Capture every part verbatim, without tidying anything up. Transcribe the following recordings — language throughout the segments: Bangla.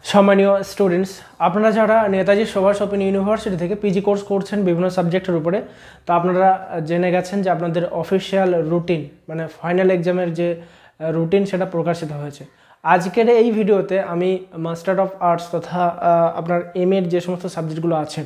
সম্মানীয় স্টুডেন্টস, আপনারা যারা নেতাজি সুভাষ ওপেন ইউনিভার্সিটি থেকে পিজি কোর্স করছেন বিভিন্ন সাবজেক্টের উপরে, তো আপনারা জেনে গেছেন যে আপনাদের অফিসিয়াল রুটিন মানে ফাইনাল এক্সামের যে রুটিন সেটা প্রকাশিত হয়েছে। আজকের এই ভিডিওতে আমি মাস্টার অফ আর্টস তথা আপনার এম এর যে সমস্ত সাবজেক্টগুলো আছে,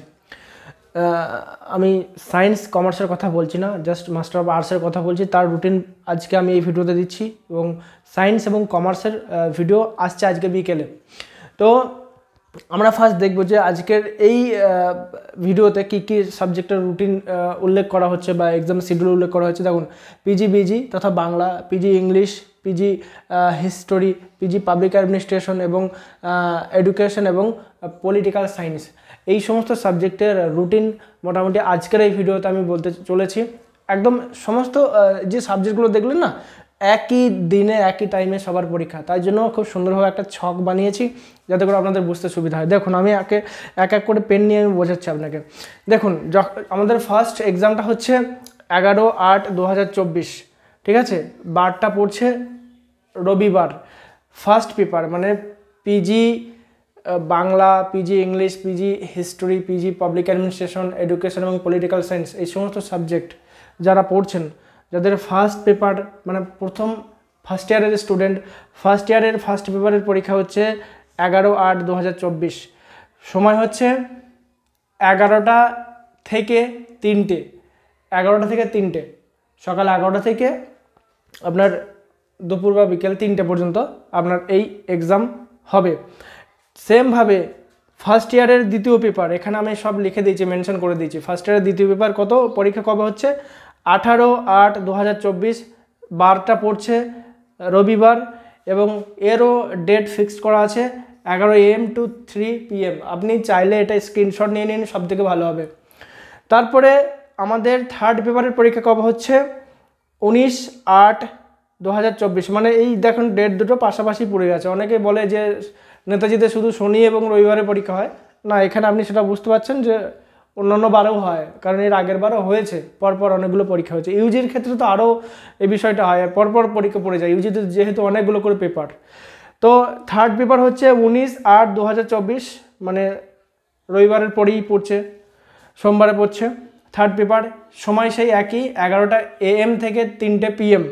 আমি সায়েন্স কমার্সের কথা বলছি না, জাস্ট মাস্টার অফ আর্টসের কথা বলছি, তার রুটিন আজকে আমি এই ভিডিওতে দিচ্ছি এবং সায়েন্স এবং কমার্সের ভিডিও আসছে আজকে বিকেলে। তো আমরা ফার্স্ট দেখব যে আজকের এই ভিডিওতে কি কি সাবজেক্টের রুটিন উল্লেখ করা হচ্ছে বা এক্সাম শিডিউল উল্লেখ করা হচ্ছে। দেখুন, পিজি বিজি তথা Bangla, PG English, PG history, PG public administration এবং এডুকেশন এবং পলিটিক্যাল সায়েন্স, এই সমস্ত সাবজেক্টের রুটিন মোটামুটি আজকের এই ভিডিওতে আমি বলতে চলেছি। একদম সমস্ত যে সাবজেক্টগুলো দেখলেন না, একই দিনে একই টাইমে সবার পরীক্ষা, তাই জন্য খুব সুন্দরভাবে একটা ছক বানিয়েছি যাতে করে আপনাদের বুঝতে সুবিধা হয়। দেখুন, আমি একে এক এক করে পেন নিয়ে আমি বোঝাচ্ছি আপনাকে। দেখুন, আমাদের ফার্স্ট এক্সামটা হচ্ছে এগারো আট দু হাজার চব্বিশ, ঠিক আছে। বারটা পড়ছে রবিবার। ফার্স্ট পেপার মানে PG Bangla, PG English, PG history, PG public administration, education এবং পলিটিক্যাল সায়েন্স, এই সমস্ত সাবজেক্ট যারা পড়ছেন, যাদের ফার্স্ট পেপার মানে প্রথম ফার্স্ট ইয়ারের স্টুডেন্ট, ফার্স্ট ইয়ারের ফার্স্ট পেপারের পরীক্ষা হচ্ছে এগারো আট দু হাজার চব্বিশ। সময় হচ্ছে এগারোটা থেকে তিনটে এগারোটা থেকে তিনটে সকাল এগারোটা থেকে আপনার দুপুর বা বিকেল তিনটে পর্যন্ত আপনার এই এক্সাম হবে। সেমভাবে ফার্স্ট ইয়ারের দ্বিতীয় পেপার, এখানে আমি সব লিখে দিয়েছি, মেনশন করে দিয়েছি। ফার্স্ট ইয়ারের দ্বিতীয় পেপার কত পরীক্ষা কবে হচ্ছে, আঠারো আট দু হাজার চব্বিশ, বারটা পড়ছে রবিবার এবং এরও ডেট ফিক্সড করা আছে এগারো এম টু থ্রি পিএম। আপনি চাইলে এটা স্ক্রিনশট নিয়ে নিন, সব থেকে ভালো হবে। তারপরে আমাদের থার্ড পেপারের পরীক্ষা কবে হচ্ছে, উনিশ আট দু হাজার চব্বিশ। মানে এই দেখুন, ডেট দুটো পাশাপাশি পড়ে গেছে। অনেকে বলে যে নেতাজিতে শুধু শনি এবং রবিবারে পরীক্ষা হয়, না, এখানে আপনি সেটা বুঝতে পারছেন যে অন্যান্য বারেও হয়, কারণ এর আগের বারও হয়েছে, পরপর অনেকগুলো পরীক্ষা হয়েছে। ইউজির ক্ষেত্রে তো আরও এই বিষয়টা হয়, পরপর পরীক্ষা পড়ে যায় ইউজিতে, যেহেতু অনেকগুলো করে পেপার। তো থার্ড পেপার হচ্ছে উনিশ আট দু হাজার চব্বিশ, মানে রবিবারের পরেই পড়ছে, সোমবারে পড়ছে থার্ড পেপার। সময় সেই একই, এগারোটা এ এম থেকে তিনটে পিএম।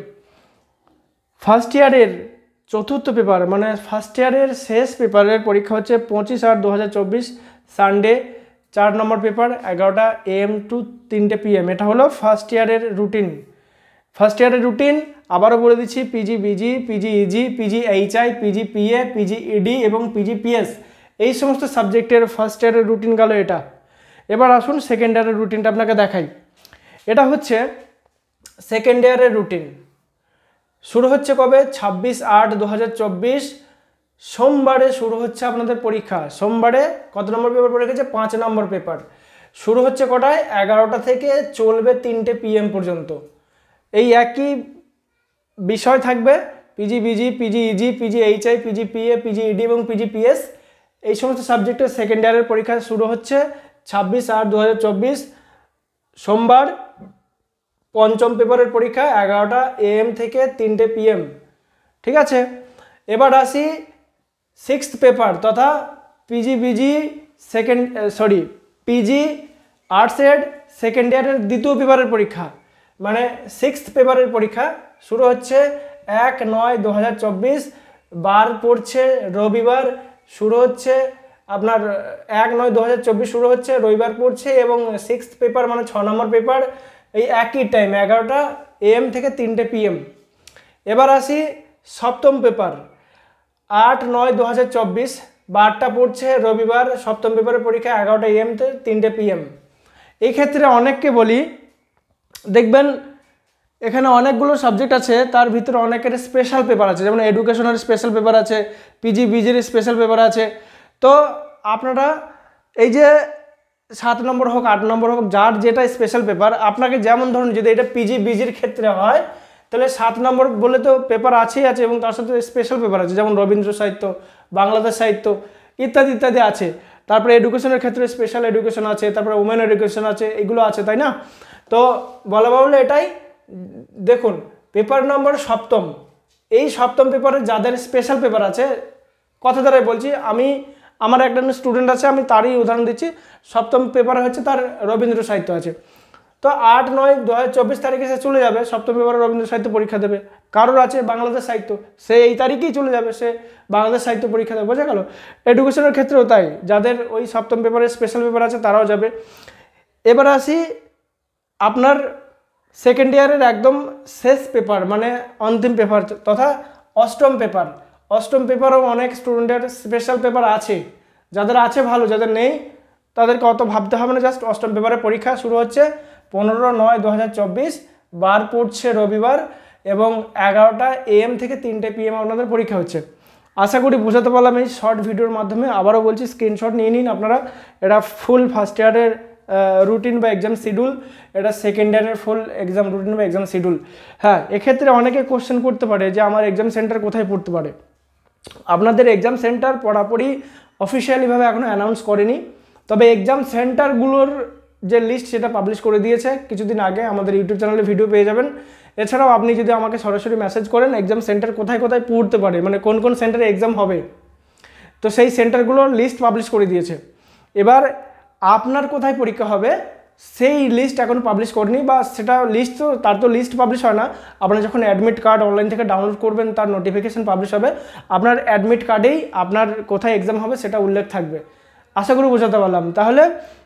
ফার্স্ট ইয়ারের চতুর্থ পেপার মানে ফার্স্ট ইয়ারের শেষ পেপারের পরীক্ষা হচ্ছে পঁচিশ আট দু হাজার চব্বিশ, সানডে, চার নম্বর পেপার, এগারোটা এম টু তিনটে পিএম। এটা হলো ফার্স্ট ইয়ারের রুটিন। ফার্স্ট ইয়ারের রুটিন আবারও বলে দিচ্ছি, PG BG, PG EG, PG HI, PG PA, PG ED এবং পিজি পিএস, এই সমস্ত সাবজেক্টের ফার্স্ট ইয়ারের রুটিন গেল এটা। এবার আসুন সেকেন্ড ইয়ারের রুটিনটা আপনাকে দেখাই। এটা হচ্ছে সেকেন্ড ইয়ারের রুটিন। শুরু হচ্ছে কবে, ছাব্বিশ আট দু হাজার চব্বিশ, সোমবারে শুরু হচ্ছে আপনাদের পরীক্ষা। সোমবারে কত নম্বর পেপার পরীক্ষা হচ্ছে, পাঁচ নম্বর পেপার। শুরু হচ্ছে কটায়, এগারোটা থেকে চলবে তিনটে পিএম পর্যন্ত। এই একই বিষয় থাকবে, PG BG, PG EG, PG HI, PG PA, PG ED এবং পিজি পিএস, এই সমস্ত সাবজেক্টের সেকেন্ড ইয়ারের পরীক্ষা শুরু হচ্ছে ছাব্বিশ আট দু হাজার চব্বিশ, সোমবার। পঞ্চম পেপারের পরীক্ষা এগারোটা এএম থেকে তিনটে পিএম, ঠিক আছে। এবার আসি সিক্সথ পেপার তথা PG BG second sorry PG আর্টসের সেকেন্ড ইয়ারের দ্বিতীয় পেপারের পরীক্ষা, মানে সিক্সথ পেপারের পরীক্ষা শুরু হচ্ছে এক নয় দু হাজার চব্বিশ, বার পড়ছে রবিবার, শুরু হচ্ছে আপনার এক নয় দু হাজার চব্বিশ শুরু হচ্ছে, রবিবার পড়ছে এবং সিক্সথ পেপার মানে ছ নম্বর পেপার এই একই টাইম এগারোটা এএম থেকে তিনটে পিএম। এবার আসি সপ্তম পেপার, আট নয় দু হাজার চব্বিশ, বারটা পড়ছে রবিবার, সপ্তম পেপারের পরীক্ষা এগারোটা এএম থেকে তিনটে পিএম। এই ক্ষেত্রে অনেককে বলি, দেখবেন এখানে অনেকগুলো সাবজেক্ট আছে, তার ভিতরে অনেকের স্পেশাল পেপার আছে, যেমন এডুকেশনের স্পেশাল পেপার আছে, পিজি বিজির স্পেশাল পেপার আছে। তো আপনারা এই যে সাত নম্বর হোক আট নম্বর হোক, যার যেটা স্পেশাল পেপার, আপনাকে যেমন ধরুন যদি এটা পিজি বিজির ক্ষেত্রে হয় তাহলে সাত নম্বর বলে তো পেপার আছেই আছে এবং তার সাথে স্পেশাল পেপার আছে, যেমন রবীন্দ্র সাহিত্য, বাংলাদেশ সাহিত্য ইত্যাদি ইত্যাদি আছে। তারপরে এডুকেশনের ক্ষেত্রে স্পেশাল এডুকেশন আছে, তারপরে উমেন এডুকেশন আছে, এগুলো আছে, তাই না। তো বলা বাহুল্য এটাই। দেখুন, পেপার নম্বর সপ্তম, এই সপ্তম পেপারে যাদের স্পেশাল পেপার আছে, কথা দ্বারাই বলছি, আমি আমার একটা স্টুডেন্ট আছে, আমি তারই উদাহরণ দিচ্ছি, সপ্তম পেপারে হচ্ছে তার রবীন্দ্র সাহিত্য আছে, তো আট নয় দু হাজার চব্বিশ তারিখে সে চলে যাবে সপ্তম পেপারে রবীন্দ্র সাহিত্য পরীক্ষা দেবে। কারোর আছে বাংলাদেশ সাহিত্য, সে এই তারিখেই চলে যাবে, সে বাংলাদেশ সাহিত্য পরীক্ষা দেবে। বোঝা গেল? এডুকেশনের ক্ষেত্রেও তাই, যাদের ওই সপ্তম পেপারে স্পেশাল পেপার আছে তারাও যাবে। এবার আসি আপনার সেকেন্ড ইয়ারের একদম শেষ পেপার, মানে অন্তিম পেপার তথা অষ্টম পেপার। অষ্টম পেপারও অনেক স্টুডেন্টের স্পেশাল পেপার আছে, যাদের আছে ভালো, যাদের নেই তাদেরকে অত ভাবতে হবে না। জাস্ট অষ্টম পেপারের পরীক্ষা শুরু হচ্ছে পনেরো নয় দু হাজার চব্বিশ, বার পড়ছে রবিবার, এবং এগারোটা এএম থেকে তিনটে পিএম আপনাদের পরীক্ষা হচ্ছে। আশা করি বোঝাতে পারলাম এই শর্ট ভিডিওর মাধ্যমে। আবারও বলছি, স্ক্রিনশট নিয়ে নিন আপনারা। এটা ফুল ফার্স্ট ইয়ারের রুটিন বা এক্সাম শিডিউল, এটা সেকেন্ড ইয়ারের ফুল এক্সাম রুটিন বা এক্সাম শিডিউল। হ্যাঁ, এক্ষেত্রে অনেকে কোশ্চেন করতে পারে যে আমার এক্সাম সেন্টার কোথায় পড়তে পারে। আপনাদের এক্সাম সেন্টার পড়াপড়ি অফিসিয়ালিভাবে এখনও অ্যানাউন্স করেনি, তবে এক্সাম সেন্টারগুলোর যে লিস্ট সেটা পাবলিশ করে দিয়েছে কিছুদিন আগে, আমাদের ইউটিউব চ্যানেলে ভিডিও পেয়ে যাবেন। এছাড়াও আপনি যদি আমাকে সরাসরি মেসেজ করেন এক্সাম সেন্টার কোথায় কোথায় পড়তে পারে, মানে কোন কোন সেন্টারে এক্সাম হবে, তো সেই সেন্টারগুলোর লিস্ট পাবলিশ করে দিয়েছে। এবার আপনার কোথায় পরীক্ষা হবে সেই লিস্ট এখন পাবলিশ করেনি, বা সেটা লিস্ট তো তার তো লিস্ট পাবলিশ হয় না, আপনারা যখন অ্যাডমিট কার্ড অনলাইন থেকে ডাউনলোড করবেন তার নোটিফিকেশান পাবলিশ হবে, আপনার অ্যাডমিট কার্ডেই আপনার কোথায় এক্সাম হবে সেটা উল্লেখ থাকবে। আশা করি বোঝাতে পারলাম। তাহলে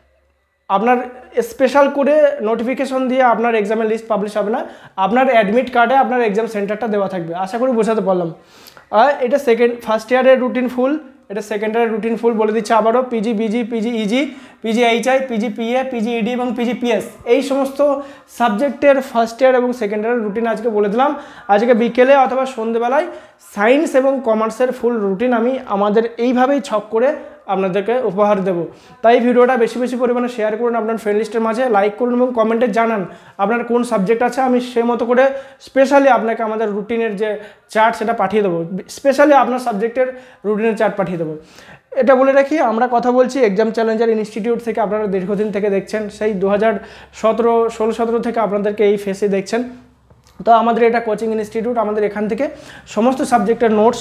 আপনার স্পেশাল করে নোটিফিকেশন দিয়ে আপনার এক্সামের লিস্ট পাবলিশ হবে না, আপনার অ্যাডমিট কার্ডে আপনার এক্সাম সেন্টারটা দেওয়া থাকবে। আশা করি বোঝাতে পারলাম। আর এটা সেকেন্ড ফার্স্ট ইয়ারের রুটিন ফুল, এটা সেকেন্ড ইয়ারের রুটিন ফুল বলে দিচ্ছে আবারও। PG BG PG EG PG HI PG PA PG ED এবং পিজি পিএস এই সমস্ত সাবজেক্টের ফার্স্ট ইয়ার এবং সেকেন্ড ইয়ারের রুটিন আজকে বলে দিলাম। আজকে বিকেলে অথবা সন্ধ্যেবেলায় সায়েন্স এবং কমার্সের ফুল রুটিন আমি আমাদের এইভাবেই ছক করে আপনাদেরকে উপহার দেব। তাই ভিডিওটা বেশি বেশি পরিমাণে শেয়ার করুন আপনার ফ্রেন্ড লিস্টের মাঝে, লাইক করুন এবং কমেন্টে জানান আপনার কোন সাবজেক্ট আছে। আমি সেই মতো করে স্পেশালি আপনাকে আমাদের রুটিনের যে চার্ট সেটা পাঠিয়ে দেবো, স্পেশালি আপনার সাবজেক্টের রুটিনের চার্ট পাঠিয়ে দেবো। এটা বলে রাখি, আমরা কথা বলছি এক্সাম চ্যালেঞ্জার ইনস্টিটিউট থেকে। আপনারা দীর্ঘদিন থেকে দেখছেন, সেই দু হাজার সতেরো ষোলো সতেরো থেকে আপনাদেরকে এই ফেসে দেখছেন। তো আমাদের এটা কোচিং ইনস্টিটিউট, আমাদের এখান থেকে সমস্ত সাবজেক্টের নোটস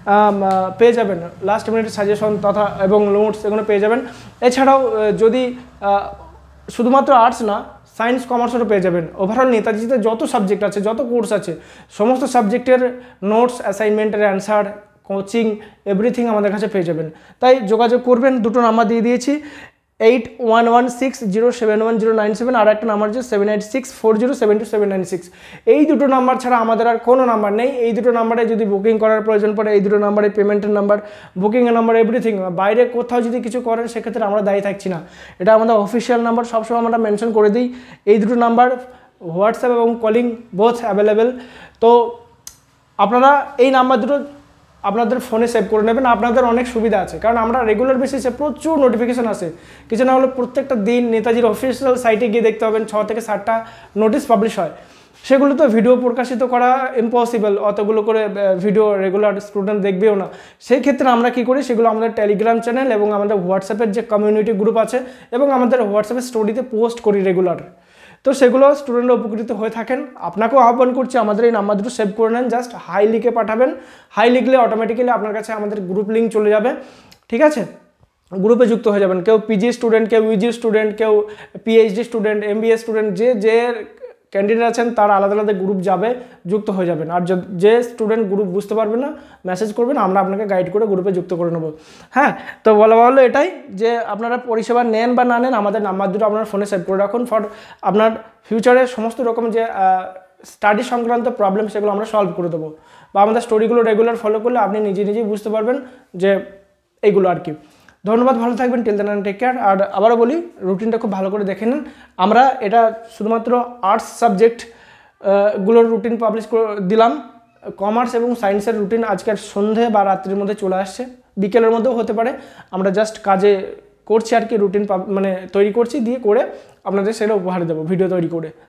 পেয়ে যাবেন, লাস্ট মিনিট সাজেশন তথা এবং নোটস এগুলো পেয়ে যাবেন। এছাড়াও যদি শুধুমাত্র আর্টস না, সায়েন্স কমার্সেরও পেয়ে যাবেন। ওভারঅল নেতাজিতে যত সাবজেক্ট আছে, যত কোর্স আছে, সমস্ত সাবজেক্টের নোটস, অ্যাসাইনমেন্টের অ্যান্সার, কোচিং, এভরিথিং আমাদের কাছে পেয়ে যাবেন। তাই যোগাযোগ করবেন, দুটো নাম্বার দিয়ে দিয়েছি, eight one one six zero seven one zero nine seven, আর একটা নাম্বার হচ্ছে seven eight six four zero seven two seven nine six. এই দুটো নাম্বার ছাড়া আমাদের আর কোনো নাম্বার নেই। এই দুটো নাম্বারে যদি বুকিং করার প্রয়োজন পড়ে, এই দুটো নাম্বারে পেমেন্টের নাম্বার, বুকিংয়ের নাম্বার, এভরিথিং, বাইরে কোথাও যদি কিছু করেন সেক্ষেত্রে আমরা দায়ী থাকছি না। এটা আমাদের অফিসিয়াল নাম্বার, সবসময় আমরা মেনশন করে দিই। এই দুটো নাম্বার হোয়াটসঅ্যাপ এবং কলিং বোথ অ্যাভেলেবেল। তো আপনারা এই নাম্বার দুটো আপনাদের ফোনে সেভ করে নেবেন, আপনাদের অনেক সুবিধা আছে। কারণ আমরা রেগুলার বেসিসে প্রচুর নোটিফিকেশান আসে, কিছু না হলে প্রত্যেকটা দিন নেতাজির অফিসিয়াল সাইটে গিয়ে দেখতে পাবেন ছ থেকে সাতটা নোটিশ পাবলিশ হয়। সেগুলো তো ভিডিও প্রকাশিত করা ইম্পসিবল, অতগুলো করে ভিডিও রেগুলার স্টুডেন্ট দেখবেও না। সেই ক্ষেত্রে আমরা কি করি, সেগুলো আমাদের টেলিগ্রাম চ্যানেল এবং আমাদের হোয়াটসঅ্যাপের যে কমিউনিটি গ্রুপ আছে এবং আমাদের হোয়াটসঅ্যাপের স্টোরিতে পোস্ট করি রেগুলার। তো সেগুলো স্টুডেন্টরা উপকৃত হয়ে থাকেন। আপনাকেও আহ্বান করছি আমাদের এই নাম্বার দুটো সেভ করে নেন, জাস্ট হাই লিখে পাঠাবেন। হাই লিখলে অটোমেটিক্যালি আপনার কাছে আমাদের গ্রুপ লিঙ্ক চলে যাবে, ঠিক আছে? গ্রুপে যুক্ত হয়ে যাবেন। কেউ পিজি স্টুডেন্ট, কেউ ইউজি স্টুডেন্ট, কেউ পিএইচডি স্টুডেন্ট, এমবিএ স্টুডেন্ট, যে যে ক্যান্ডিডেট আছেন তার আলাদা আলাদা গ্রুপ যাবে, যুক্ত হয়ে যাবেন। আর যে স্টুডেন্ট গ্রুপ বুঝতে পারবেন না, মেসেজ করবেন, আমরা আপনাকে গাইড করে গ্রুপে যুক্ত করে নেব। হ্যাঁ, তো বলা হলো এটাই যে আপনারা পরিষেবা নেন বা না নেন, আমাদের নাম্বার দুটো আপনার ফোনে সেভ করে রাখুন। ফর আপনার ফিউচারে সমস্ত রকম যে স্টাডি সংক্রান্ত প্রবলেম সেগুলো আমরা সলভ করে দেবো, বা আমাদের স্টোরিগুলো রেগুলার ফলো করলে আপনি নিজে নিজেই বুঝতে পারবেন যে এইগুলো আর কি। ধন্যবাদ, ভালো থাকবেন, টিল দেন টেক কেয়ার। আর আবারও বলি, রুটিনটা খুব ভালো করে দেখে নেন। আমরা এটা শুধুমাত্র আর্টস সাবজেক্ট গুলোর রুটিন পাবলিশ করে দিলাম। কমার্স এবং সায়েন্সের রুটিন আজকের সন্ধে বা রাত্রির মধ্যে চলে আসছে, বিকেলের মধ্যেও হতে পারে। আমরা জাস্ট কাজে করছি আর কি, রুটিন মানে তৈরি করছি, দিয়ে করে আপনাদের সেটা উপহার দেবো ভিডিও তৈরি করে।